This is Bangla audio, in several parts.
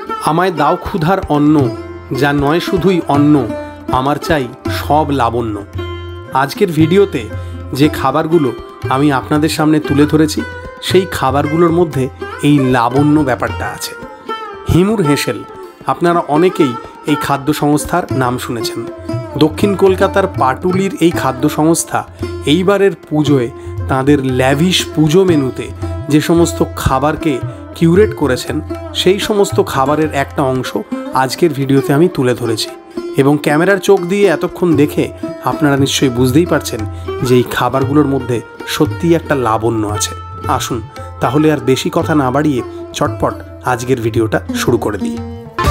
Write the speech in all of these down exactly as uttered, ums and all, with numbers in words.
আমায় দাও ক্ষুধার অন্ন, যা নয় শুধুই অন্ন, আমার চাই সব লাবণ্য। আজকের ভিডিওতে যে খাবারগুলো আমি আপনাদের সামনে তুলে ধরেছি সেই খাবারগুলোর মধ্যে এই লাবণ্য ব্যাপারটা আছে। হিমুর হেঁসেল, আপনারা অনেকেই এই খাদ্য সংস্থার নাম শুনেছেন। দক্ষিণ কলকাতার পাটুলির এই খাদ্য সংস্থা এইবারের পুজোয় তাঁদের ল্যাভিশ পুজো মেনুতে যে সমস্ত খাবারকে কিউরেট করেছেন সেই সমস্ত খাবারের একটা অংশ আজকের ভিডিওতে আমি তুলে ধরেছি, এবং ক্যামেরার চোখ দিয়ে এতক্ষণ দেখে আপনারা নিশ্চয়ই বুঝতেই পারছেন যে এই খাবারগুলোর মধ্যে সত্যিই একটা লাবণ্য আছে। আসুন তাহলে আর বেশি কথা না বাড়িয়ে চটপট আজকের ভিডিওটা শুরু করে দিই।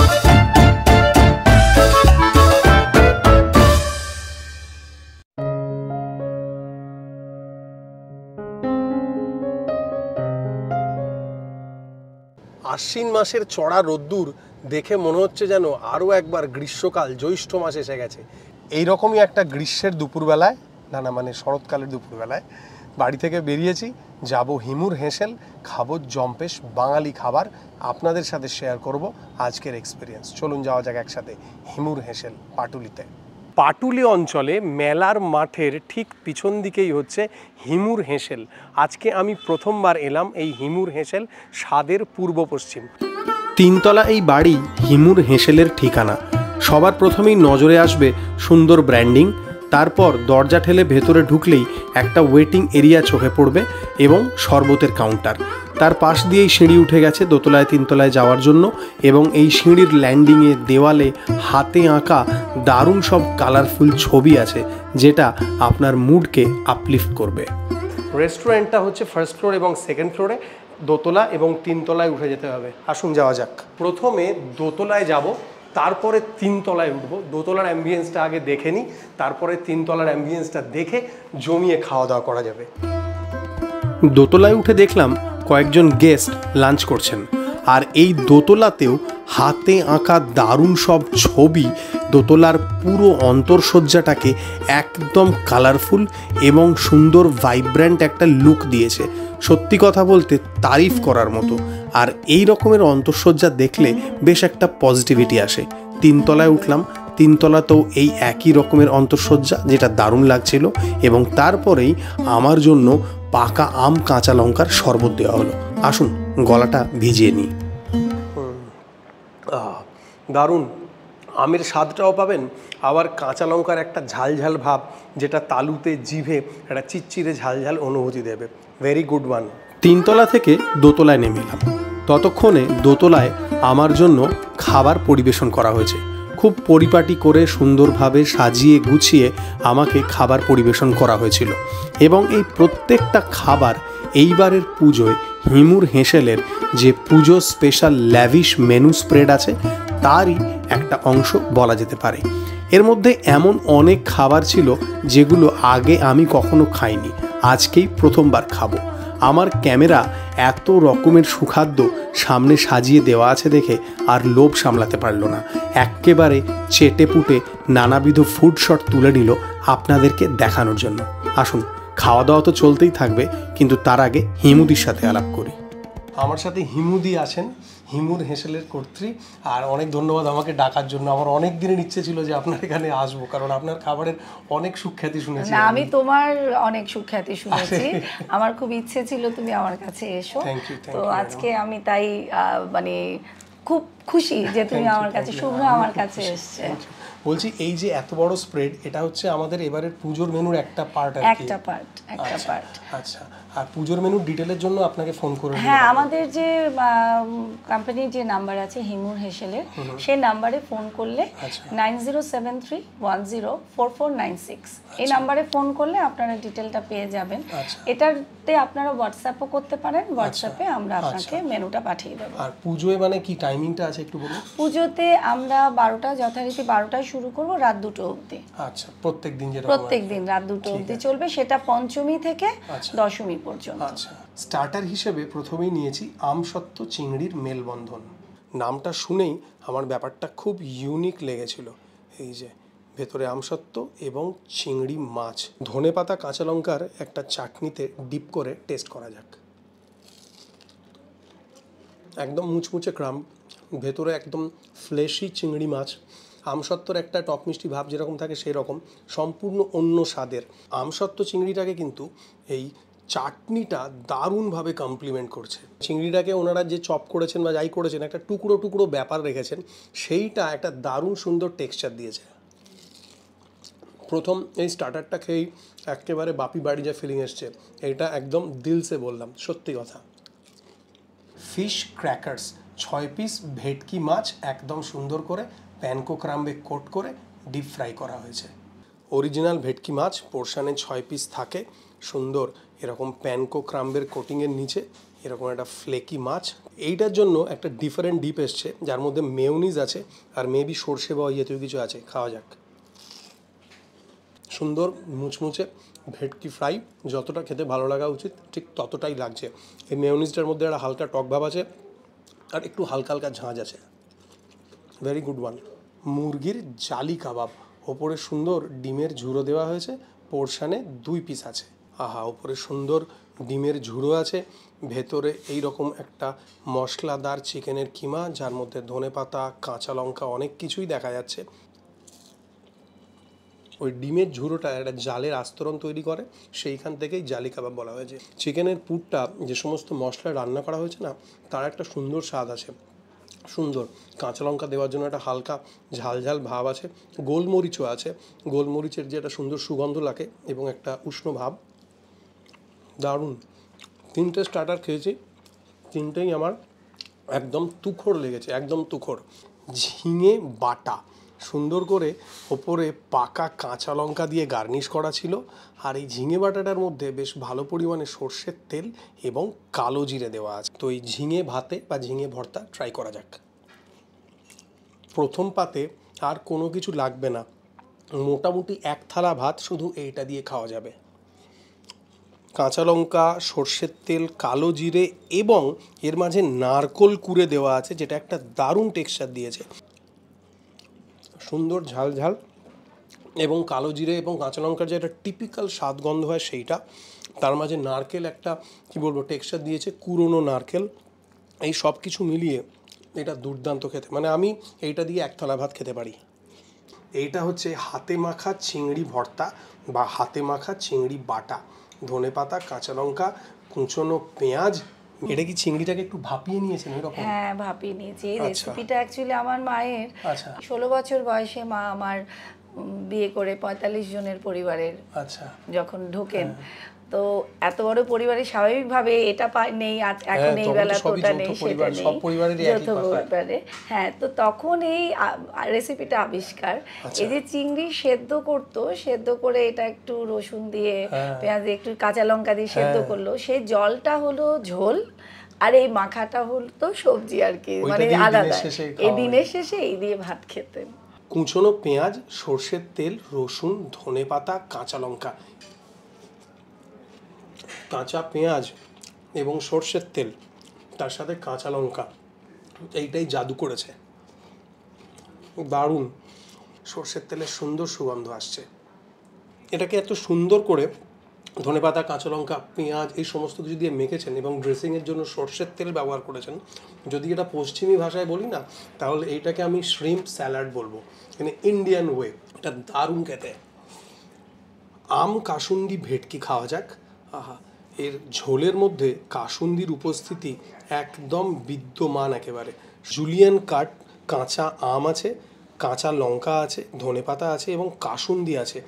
আশ্বিন মাসের চড়া রোদ্দুর দেখে মনে হচ্ছে যেন আরও একবার গ্রীষ্মকাল জ্যৈষ্ঠ মাস এসে গেছে। এইরকমই একটা গ্রীষ্মের দুপুরবেলায়, না না মানে শরৎকালের দুপুরবেলায় বাড়ি থেকে বেরিয়েছি, যাব হিমুর হেঁসেল, খাবো জম্পেশ বাঙালি খাবার, আপনাদের সাথে শেয়ার করব আজকের এক্সপিরিয়েন্স। চলুন যাওয়া যাক একসাথে হিমুর হেঁসেল পাটুলিতে। পাটুলি অঞ্চলে মেলার মাঠের ঠিক পিছন দিকেই হচ্ছে হিমুর হেঁসেল। আজকে আমি প্রথমবার এলাম এই হিমুর হেঁসেল, স্বাদের পূর্ব পশ্চিম। তিনতলা এই বাড়ি হিমুর হেঁসেলের ঠিকানা। সবার প্রথমেই নজরে আসবে সুন্দর ব্র্যান্ডিং, তারপর দরজা ঠেলে ভেতরে ঢুকলেই একটা ওয়েটিং এরিয়া চোখে পড়বে এবং শরবতের কাউন্টার। তার পাশ দিয়েই সিঁড়ি উঠে গেছে দোতলায় তিনতলায় যাওয়ার জন্য, এবং এই সিঁড়ির ল্যান্ডিংয়ে দেওয়ালে হাতে আঁকা দারুণ সব কালারফুল ছবি আছে যেটা আপনার মুডকে আপলিফট করবে। রেস্টুরেন্টটা হচ্ছে ফার্স্ট ফ্লোর এবং সেকেন্ড ফ্লোরে, দোতলা এবং তিনতলায় উঠে যেতে হবে। আসুন যাওয়া যাক। প্রথমে দোতলায় যাব, তারপরে তিনতলায় উঠব। দোতলার অ্যাম্বিয়েন্সটা আগে দেখে নিই, তারপরে তিনতলার অ্যাম্বিয়েন্সটা দেখে জমিয়ে খাওয়া দাওয়া করা যাবে। দোতলায় উঠে দেখলাম কয়েকজন গেস্ট লাঞ্চ করছেন, আর এই দোতলাতেও হাতে আঁকা দারুণ সব ছবি দোতলার পুরো অন্তরসজ্জাটাকে একদম কালারফুল এবং সুন্দর ভাইব্র্যান্ট একটা লুক দিয়েছে। সত্যি কথা বলতে তারিফ করার মতো। আর এই রকমের অন্তরসজ্জা দেখলে বেশ একটা পজিটিভিটি আসে। তিনতলায় উঠলাম, তিনতলাতেও এই একই রকমের অন্তরসজ্জা যেটা দারুণ লাগছিল, এবং তারপরেই আমার জন্য পাকা আম কাঁচা লঙ্কার শরবত দেওয়া হলো। আসুন গলাটা ভিজিয়ে নিই। দারুণ আমের স্বাদটাও পাবেন, আবার কাঁচা লঙ্কার একটা ঝাল ঝাল ভাব যেটা তালুতে জিভে একটা চিটচিরে ঝাল ঝাল অনুভূতি দেবে। Very good one. তিনতলা থেকে দোতলায় নেমে এলাম। ততক্ষণে দোতলায় আমার জন্য খাবার পরিবেশন করা হয়েছে। খুব পরিপাটি করে সুন্দরভাবে সাজিয়ে গুছিয়ে আমাকে খাবার পরিবেশন করা হয়েছিল, এবং এই প্রত্যেকটা খাবার এইবারের পুজোয় হিমুর হেঁসেলের যে পুজো স্পেশাল ল্যাভিশ মেনু স্প্রেড আছে তারই একটা অংশ বলা যেতে পারে। এর মধ্যে এমন অনেক খাবার ছিল যেগুলো আগে আমি কখনো খাইনি, আজকেই প্রথমবার খাবো। আমার ক্যামেরা এত রকমের সুখাদ্য সামনে সাজিয়ে দেওয়া আছে দেখে আর লোভ সামলাতে পারল না, এক্কেবারে চেটে পুটে নানাবিধ ফুড শট তুলে নিল আপনাদেরকে দেখানোর জন্য। আসুন খাওয়া দাওয়া তো চলতেই থাকবে, কিন্তু তার আগে হিমুদির সাথে আলাপ করি। আমার সাথে হিমুদি আছেন, হিমুর হেঁসেলের কর্ত্রী, আর অনেক ধন্যবাদ আমাকে ডাকার জন্য। আমার অনেক দিনের ইচ্ছে ছিল যে আপনার এখানে আসবো, কারণ আপনার খাবারের অনেক সুখ্যাতি শুনেছি। না, আমি তোমার অনেক সুখ্যাতি শুনেছি, আমার খুব ইচ্ছে ছিল তুমি আমার কাছে এসো। তো আজকে আমি তাই মানে খুব খুশি যে তুমি আমার কাছে, শুভ্র আমার কাছে এসছে। বলছি এই যে এত বড় স্প্রেড, এটা হচ্ছে আমাদের এবারের পুজোর মেনুর একটা পার্ট আর কি? একটা পার্ট, একটা পার্ট। আচ্ছা, আর পুজোর মেনুর ডিটেলের জন্য আপনাকে ফোন করে? হ্যাঁ, আমাদের যে কোম্পানির যে নাম্বার আছে হিমুর হেঁসেলের, সেই নাম্বারে ফোন করলে nine zero seven three one zero four four nine six, এই নাম্বারে ফোন করলে আপনারা ডিটেলটা পেয়ে যাবেন। এটাতে আপনারা হোয়াটসঅ্যাপও করতে পারেন, হোয়াটসঅ্যাপে আমরা আপনাকে মেনুটা পাঠিয়ে দেবো। আর পুজোয় মানে কি টাইমিংটা আছে একটু বলুন? পুজোতে আমরা বারোটা যথারীতি বারোটায় শুরু করব, রাত দুটো অবধি। আচ্ছা, প্রত্যেক দিন? প্রত্যেক দিন রাত দুটো অবধি চলবে, সেটা পঞ্চমী থেকে দশমী পর্যন্ত। আচ্ছা, স্টার্টার হিসেবে প্রথমেই নিয়েছি আমসত্ত্ব চিংড়ির মেলবন্ধন। নামটা শুনেই আমার ব্যাপারটা খুব ইউনিক লেগেছিল। এই যে ভেতরে আমসত্ত্ব এবং চিংড়ি মাছ, ধনেপাতা কাঁচা লঙ্কার একটা চাটনিতে ডিপ করে টেস্ট করা যাক। একদম মুচমুচে ক্রাম্ব, ভেতরে একদম ফ্লেশি চিংড়ি মাছ, আমসত্ত্বর একটা টক মিষ্টি ভাব যেরকম থাকে সেই রকম, সম্পূর্ণ অন্য স্বাদের। আমসত্ত্ব চিংড়িটাকে কিন্তু এই চাটনিটা দারুণভাবে কমপ্লিমেন্ট করছে। চিংড়িটাকে ওনারা যে চপ করেছেন বা যাই করেছেন, একটা টুকরো টুকরো ব্যাপার রেখেছেন, সেইটা একটা দারুণ সুন্দর টেক্সচার দিয়েছে। প্রথম এই স্টার্টারটা খেয়েই একেবারে বাপি বাড়ি যা ফিলিং এসছে, এটা একদম দিলসে বললাম, সত্যি কথা। ফিশ ক্র্যাকার্স ছয় পিস ভেটকি মাছ একদম সুন্দর করে প্যানকো ক্রাম্বে কোট করে ডিপ ফ্রাই করা হয়েছে। অরিজিনাল ভেটকি মাছ পোর্শানে ছয় পিস থাকে, সুন্দর এরকম প্যানকো ক্রাম্বের কোটিংয়ের নিচে এরকম একটা ফ্লেকি মাছ। এইটার জন্য একটা ডিফারেন্ট ডিপ এসছে, যার মধ্যে মেয়োনিজ আছে আর মেবি সর্ষে বা ইয়েতেও কিছু আছে। খাওয়া যাক। সুন্দর মুচমুচে ভেটকি ফ্রাই, যতটা খেতে ভালো লাগা উচিত ঠিক ততটাই লাগছে। এই মেয়োনিজটার মধ্যে একটা হালকা টক ভাব আছে আর একটু হালকা হালকা ঝাঁঝ আছে। Very good one. মুরগির জালি কাবাব, ওপরে সুন্দর ডিমের ঝুড়ো দেওয়া হয়েছে, পোর্শানে দুই পিস আছে। আহা, ওপরে সুন্দর ডিমের ঝুড়ো আছে, ভেতরে এই রকম একটা মশলাদার চিকেনের কিমা, যার মধ্যে ধনেপাতা, কাঁচা লঙ্কা অনেক কিছুই দেখা যাচ্ছে। ওই ডিমের ঝুড়োটা একটা জালের আস্তরণ তৈরি করে, সেইখান থেকেই জালি কাবাব বলা হয়েছে। চিকেনের পুরটা যে সমস্ত মশলা রান্না করা হয়েছে না, তার একটা সুন্দর স্বাদ আছে, সুন্দর কাঁচা লঙ্কা দেওয়ার জন্য একটা হালকা ঝাল ঝাল ভাব আছে, গোলমরিচও আছে, গোলমরিচের যে একটা সুন্দর সুগন্ধ লাগে এবং একটা উষ্ণ ভাব, দারুণ। তিনটে স্টার্টার খেয়েছি, তিনটেই আমার একদম তুখোড় লেগেছে, একদম তুখোড়। ঝিঙে বাটা সুন্দর করে ওপরে পাকা কাঁচা লঙ্কা দিয়ে গার্নিশ করা ছিল, আর এই ঝিঙে বাটাটার মধ্যে বেশ ভালো পরিমাণে সর্ষের তেল এবং কালো জিরে দেওয়া আছে। তো এই ঝিঙে ভাতে বা ঝিঙে ভর্তা ট্রাই করা যাক। প্রথম পাতে আর কোনো কিছু লাগবে না, মোটামুটি এক থালা ভাত শুধু এইটা দিয়ে খাওয়া যাবে। কাঁচা লঙ্কা, সর্ষের তেল, কালো জিরে এবং এর মাঝে নারকোল কুড়ে দেওয়া আছে, যেটা একটা দারুণ টেক্সচার দিয়েছে। সুন্দর ঝাল ঝাল এবং কালো জিরে এবং কাঁচা লঙ্কার যে একটা টিপিক্যাল স্বাদ গন্ধ হয় সেইটা, তার মাঝে নারকেল একটা কি বলবো টেক্সচার দিয়েছে, কুড়োনো নারকেল। এই সব কিছু মিলিয়ে এটা দুর্দান্ত খেতে, মানে আমি এইটা দিয়ে এক থালা ভাত খেতে পারি। এইটা হচ্ছে হাতে মাখা চিংড়ি ভর্তা বা হাতে মাখা চিংড়ি বাটা, ধনেপাতা, কাঁচা লঙ্কা, কুচনো পেঁয়াজ। এটা কি চিংড়িটাকে একটু ভাপিয়ে নিয়েছেন এরকম? হ্যাঁ, ভাপিয়ে নিয়েছি। এই আচ্ছা। রেসিপিটা অ্যাকচুয়ালি আমার মায়ের, আচ্ছা ষোলো বছর বয়সে মা আমার উম, বিয়ে করে পঁয়তাল্লিশ জনের পরিবারের আচ্ছা যখন ঢোকেন, তো এত বড় পরিবারে স্বাভাবিকভাবে এটা পাই নেই, আজ এখন এই বেলা তো ওটা নেই, সেটা নেই, সব পরিবারেরই একই যৌথ কথা। পরিবারে। হ্যাঁ, তো তখন এই রেসিপিটা আবিষ্কার। এই যে চিংড়ি সেদ্ধ করতো, সেদ্ধ করে এটা একটু রসুন দিয়ে, পেঁয়াজ দিয়ে, একটু কাঁচা লঙ্কা দিয়ে সেদ্ধ করলো, সেই জলটা হলো ঝোল, আর এই মাখাটা হলো তো সবজি আর কি, মানে আলাদা। এই দিনের শেষে এই দিয়ে ভাত খেতেন। কুচনো পেঁয়াজ, সর্ষের তেল, রসুন, ধনেপাতা, কাঁচা লঙ্কা, কাঁচা পেঁয়াজ এবং সর্ষের তেল, তার সাথে কাঁচা লঙ্কা, এইটাই জাদু করেছে, দারুণ। সর্ষের তেলের সুন্দর সুগন্ধ আসছে। এটাকে এত সুন্দর করে ধনেপাতা, কাঁচা লঙ্কা, পেঁয়াজ এই সমস্ত কিছু দিয়ে মেখেছেন এবং ড্রেসিংয়ের জন্য সর্ষের তেল ব্যবহার করেছেন। যদি এটা পশ্চিমী ভাষায় বলি না, তাহলে এইটাকে আমি শ্রিম্প স্যালাড বলবো, মানে ইন্ডিয়ান ওয়ে। এটা দারুণ খেতে। আম কাসুন্দি ভেটকি খাওয়া যাক। আহা, এর ঝোলের মধ্যে কাসুন্দির উপস্থিতি একদম বিদ্যমান একেবারে। জুলিয়ান কাট কাঁচা আম আছে, কাঁচা লঙ্কা আছে, ধনেপাতা আছে এবং কাসুন্দি আছে।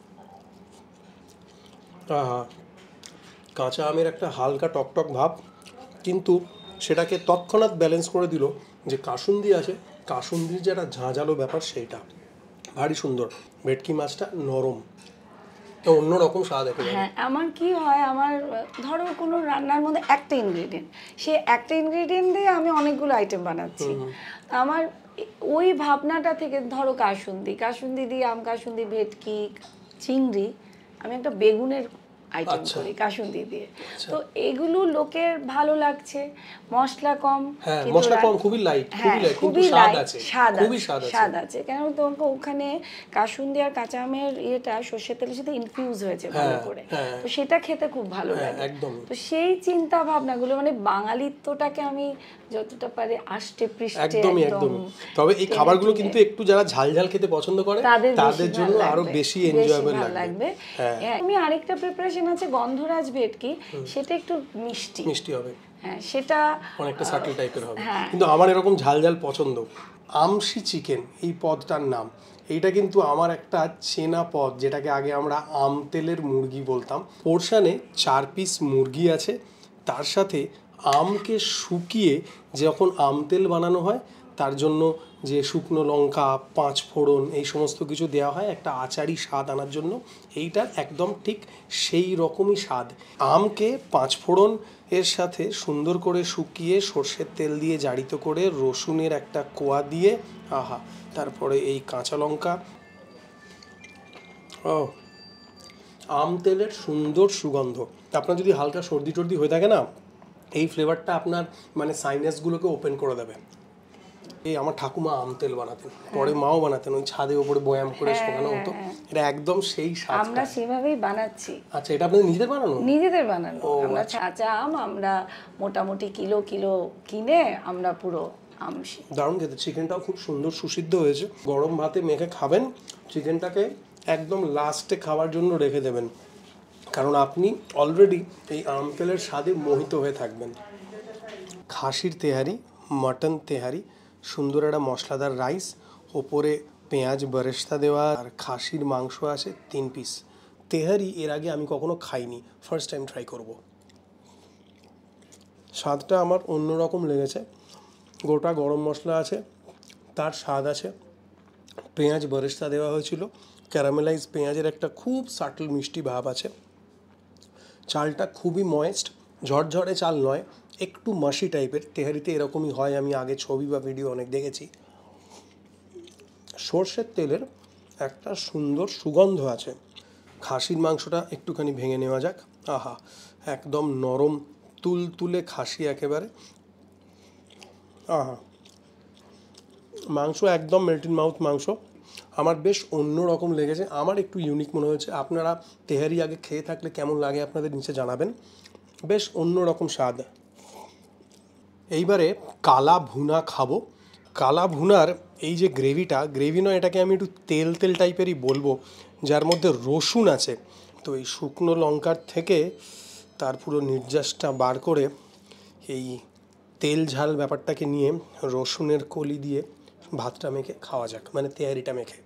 আহা, কাঁচা আমের একটা হালকা টকটক ভাব, কিন্তু সেটাকে তৎক্ষণাৎ ব্যালেন্স করে দিল যে কাসুন্দি আছে, কাসুন্দির যে একটা ঝাঁঝালো ব্যাপার সেইটা ভারী সুন্দর। ভেটকি মাছটা নরম, তো অন্যরকম স্বাদ একেবারে। হ্যাঁ, আমার কি হয়, আমার ধরো কোনো রান্নার মধ্যে একটা ইনগ্রেডিয়েন্ট, সে একটা ইনগ্রেডিয়েন্ট দিয়ে আমি অনেকগুলো আইটেম বানাচ্ছি। আমার ওই ভাবনাটা থেকে, ধরো কাসুন্দি, কাসুন্দি দিয়ে আম কাসুন্দি, ভেটকি, চিংড়ি, আমি একটা বেগুনের আইটেম করি কাসুন্দি দিয়ে। তো এগুলো লোকের ভালো লাগছে, মশলা কম, হ্যাঁ মশলা কম, খুবই লাইট, খুবই লাইট, কিন্তু স্বাদ আছে, খুবই স্বাদ আছে, স্বাদ আছে। কেন তো ওখানে কাসুন্দি আর কাঁচা আমের ইয়েটা সর্ষের তেলের সাথে ইনফিউজ হয়েছে ভালো করে, তো সেটা খেতে খুব ভালো লাগে একদম। তো সেই চিন্তা ভাবনাগুলো মানে বাঙালিত্বটাকে আমি যতটা পারে আষ্টে পৃষ্ঠে একদমই একদমই। তবে এই খাবারগুলো কিন্তু একটু যারা ঝাল ঝাল খেতে পছন্দ করে তাদের জন্য আরো বেশি এনজয়েবল লাগবে। আমি আরেকটা প্রিপারেশন আছে গন্ধরাজ ভেটকি, সেটা একটু মিষ্টি মিষ্টি হবে, হ্যাঁ সেটা অনেকটা সাটল টাইপের হবে, কিন্তু আমার এরকম ঝাল ঝাল পছন্দ। আমশি চিকেন এই পদটার নাম, এইটা কিন্তু আমার একটা চেনা পদ, যেটাকে আগে আমরা আম তেলের মুরগি বলতাম। পোর্শনে চার পিস মুরগি আছে, তার সাথে আমকে শুকিয়ে যখন আম তেল বানানো হয় তার জন্য যে শুকনো লঙ্কা, পাঁচ ফোড়ন এই সমস্ত কিছু দেওয়া হয় একটা আচারি স্বাদ আনার জন্য। এইটা একদম ঠিক সেই রকমই স্বাদ। আমকে পাঁচ ফোড়ন এর সাথে সুন্দর করে শুকিয়ে সর্ষের তেল দিয়ে জারিত করে রসুনের একটা কোয়া দিয়ে, আহা, তারপরে এই কাঁচা লঙ্কা, ও আম তেলের সুন্দর সুগন্ধ। আপনার যদি হালকা সর্দি টর্দি হয়ে থাকে না, এই ফ্লেভারটা আপনার মানে সাইনাসগুলোকে ওপেন করে দেবে। এই আমার ঠাকুমা আম তেল বানাতেন, পরে মাও বানাতেন, ওই ছাদে উপরে বয়াম করে শোকানো হতো, এটা একদম সেই স্বাদ। আমরা সেভাবেই বানাচ্ছি। আচ্ছা, এটা আপনাদের নিজেদের বানানো? নিজেদের বানানো। আমরা কাঁচা আম আমরা মোটামুটি কিলো কিলো কিনে আমরা পুরো আমশি। দারুণ খেতে, চিকেনটাও খুব সুন্দর সুসিদ্ধ হয়েছে। গরম ভাতে মেখে খাবেন, চিকেনটাকে একদম লাস্টে খাওয়ার জন্য রেখে দেবেন, কারণ আপনি অলরেডি এই আম তেলের স্বাদে মোহিত হয়ে থাকবেন। খাসির তেহারি, মাটন তেহারি, সুন্দর একটা মশলাদার রাইস, ওপরে পেঁয়াজ বেরেস্তা দেওয়া, আর খাসির মাংস আছে তিন পিস। তেহারি এর আগে আমি কখনো খাইনি, ফার্স্ট টাইম ট্রাই করব। স্বাদটা আমার অন্যরকম লেগেছে, গোটা গরম মশলা আছে, তার স্বাদ আছে, পেঁয়াজ বেরেস্তা দেওয়া হয়েছিল, ক্যারামেলাইজ পেঁয়াজের একটা খুব সাটল মিষ্টি ভাব আছে, চালটা খুবই ময়েস্ট, ঝরঝরে চাল নয়, একটু মাসি টাইপের। তেহারিতে এরকমই হয়, আমি আগে ছবি বা ভিডিও অনেক দেখেছি। সর্ষের তেলের একটা সুন্দর সুগন্ধ আছে। খাসির মাংসটা একটুখানি ভেঙে নেওয়া যাক, আহা, একদম নরম তুল তুলে খাসি একেবারে, আহা, মাংস একদম মেল্ট ইন মাউথ মাংস। আমার বেশ অন্য রকম লেগেছে, আমার একটু ইউনিক মনে হয়েছে। আপনারা তেহারি আগে খেয়ে থাকলে কেমন লাগে আপনাদের নিচে জানাবেন, বেশ অন্য রকম স্বাদ। এইবারে কালা ভুনা খাবো। কালা ভুনার এই যে গ্রেভিটা, গ্রেভি নয়, এটাকে আমি একটু তেল তেল টাইপেরই বলবো, যার মধ্যে রসুন আছে। তো এই শুকনো লঙ্কার থেকে তার পুরো নির্যাসটা বার করে এই তেল ঝাল ব্যাপারটাকে নিয়ে রসুনের কলি দিয়ে ভাতটা মেখে খাওয়া যাক, মানে তেহারিটা মেখে।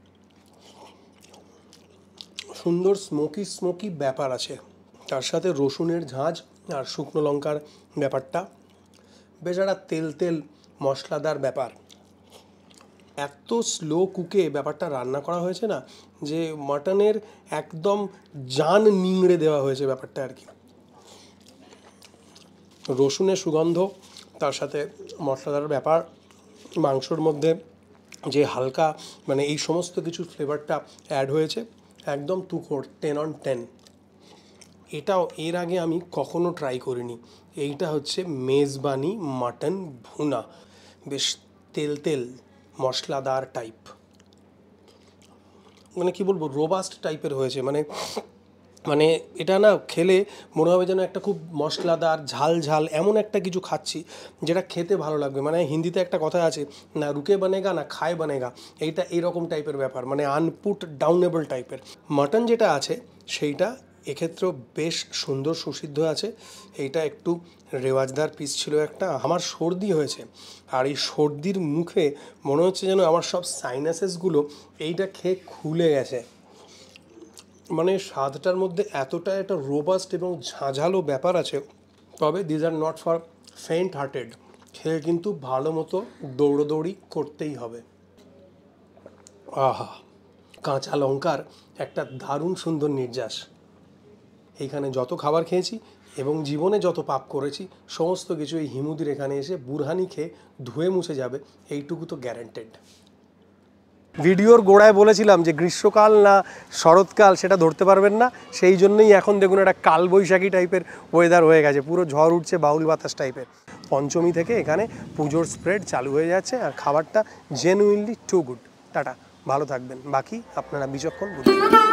সুন্দর স্মোকি স্মোকি ব্যাপার আছে, তার সাথে রসুনের ঝাঁঝ আর শুকনো লঙ্কার ব্যাপারটা, বেশ একটা তেল তেল মশলাদার ব্যাপার। এত স্লো কুকে ব্যাপারটা রান্না করা হয়েছে না, যে মাটনের একদম জান নিংড়ে দেওয়া হয়েছে ব্যাপারটা আর কি। রসুনের সুগন্ধ, তার সাথে মশলাদার ব্যাপার, মাংসর মধ্যে যে হালকা মানে এই সমস্ত কিছু ফ্লেভারটা অ্যাড হয়েছে, একদম তুখোড়, টেন অন টেন। এটাও এর আগে আমি কখনো ট্রাই করিনি। এইটা হচ্ছে মেজবানি মাটন ভুনা, বেশ তেল তেল মশলাদার টাইপ, মানে কি বলবো, রোবাস্ট টাইপের হয়েছে। মানে মানে এটা না খেলে মনে হবে যেন একটা খুব মশলাদার ঝাল ঝাল এমন একটা কিছু খাচ্ছি, যেটা খেতে ভালো লাগবে। মানে হিন্দিতে একটা কথা আছে না, রুকে বানেগা না খায় বানেগা, এইটা এইরকম টাইপের ব্যাপার, মানে আনপুট ডাউনেবল টাইপের। মাটন যেটা আছে সেইটা এক্ষেত্রেও বেশ সুন্দর সুসিদ্ধ আছে। এইটা একটু রেওয়াজদার পিস ছিল একটা। আমার সর্দি হয়েছে, আর এই সর্দির মুখে মনে হচ্ছে যেন আমার সব সাইনাসেসগুলো এইটা খেয়ে খুলে গেছে। মানে স্বাদটার মধ্যে এতটা একটা রোবাস্ট এবং ঝাঁঝালো ব্যাপার আছে। তবে these are not for faint hearted, খেয়ে কিন্তু ভালো মতো দৌড়োদৌড়ি করতেই হবে। আহা, কাঁচা লঙ্কার একটা দারুণ সুন্দর নির্যাস। এইখানে যত খাবার খেয়েছি এবং জীবনে যত পাপ করেছি সমস্ত কিছু এই হিমুদির এখানে এসে বুরহানি খেয়ে ধুয়ে মুছে যাবে, এইটুকু তো গ্যারান্টেড। ভিডিওর গোড়ায় বলেছিলাম যে গ্রীষ্মকাল না শরৎকাল সেটা ধরতে পারবেন না, সেই জন্যই এখন দেখুন একটা কালবৈশাখী টাইপের ওয়েদার হয়ে গেছে, পুরো ঝড় উঠছে, বাউল বাতাস টাইপের। পঞ্চমী থেকে এখানে পুজোর স্প্রেড চালু হয়ে যাচ্ছে, আর খাবারটা জেনুইনলি টু গুড। টাটা, ভালো থাকবেন, বাকি আপনারা বিচক্ষণ বুঝবেন।